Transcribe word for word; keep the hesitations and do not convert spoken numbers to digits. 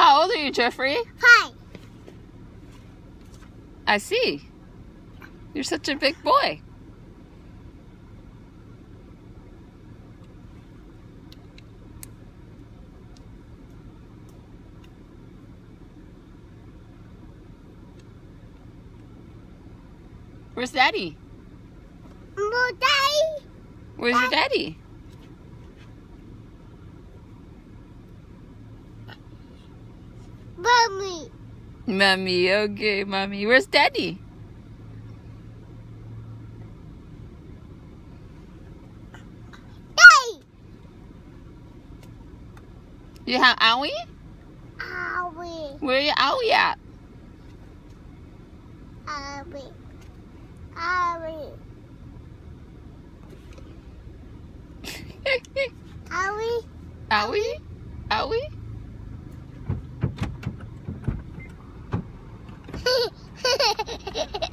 How old are you, Geoffrey? Five. I see. You're such a big boy. Where's Daddy? No, Daddy. Where's your daddy? Mommy. Mommy, okay, Mommy. Where's Daddy? Daddy. You have Owie? Owie. Where your Owie at? Owie. Owie. Owie. Owie? Owie? Hehehehe